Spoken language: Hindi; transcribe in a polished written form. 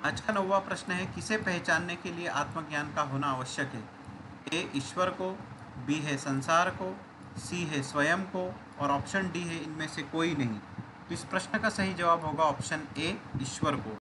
आज का 9वां प्रश्न है, किसे पहचानने के लिए आत्मज्ञान का होना आवश्यक है? ए ईश्वर को, बी है संसार को, सी है स्वयं को और ऑप्शन डी है इनमें से कोई नहीं। तो इस प्रश्न का सही जवाब होगा ऑप्शन ए ईश्वर को।